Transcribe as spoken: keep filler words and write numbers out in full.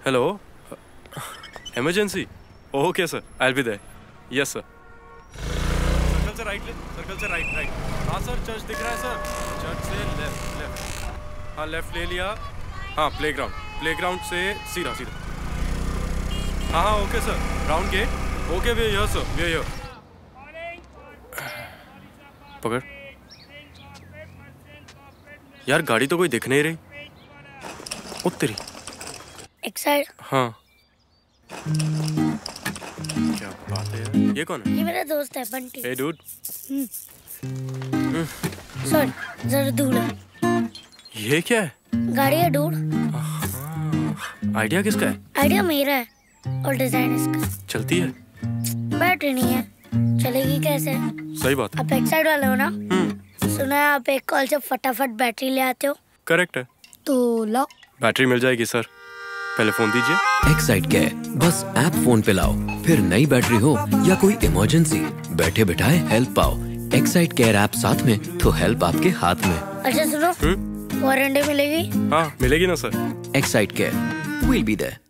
Hello, emergency? Okay sir, I will be there. Yes sir. Circle से right ले, circle से right right. हाँ sir, church दिख रहा है सर। चर्च से लेफ्ट लेफ्ट। हाँ लेफ्ट ले लिया। हाँ प्लेग्राउंड, प्लेग्राउंड से सीधा सीधा। हाँ हाँ okay sir, round gate. Okay we're here sir, we're here. पकड़ यार, गाड़ी तो कोई दिख नहीं रही। उत्तरी एक साइड। हाँ क्या बात है यार, ये कौन है? ये मेरा दोस्त है बंटी। हे डूड। सॉरी, जरा दूर है। ये क्या है? गाड़ी है डूड। आइडिया किसका है? आइडिया मेरा है और डिजाइन इसका। चलती है? बैटरी नहीं है, चलेगी कैसे? सही बात। आप एक साइड वाले हो ना? सुना है आप एक कॉल से फटाफट बैटरी ले आते हो। करेक्ट है। तो लाओ। बैटरी मिल जाएगी सर, पहले फोन दीजिए। एक्साइड केयर, बस ऐप फोन पे लाओ, फिर नई बैटरी हो या कोई इमरजेंसी, बैठे बिठाए हेल्प पाओ। एक्साइड केयर ऐप साथ में तो हेल्प आपके हाथ में। अच्छा सुनो, वारंटी मिलेगी? हाँ मिलेगी ना sir. Exide care, we'll be there.